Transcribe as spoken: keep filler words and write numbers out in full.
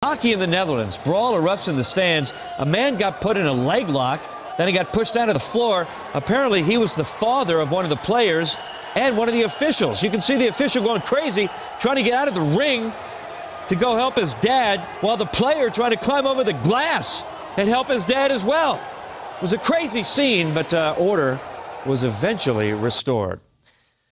Hockey in the Netherlands. Brawl erupts in the stands. A man got put in a leg lock. Then he got pushed down to the floor. Apparently, he was the father of one of the players and one of the officials. You can see the official going crazy, trying to get out of the ring to go help his dad, while the player trying to climb over the glass and help his dad as well. It was a crazy scene, but uh, order was eventually restored.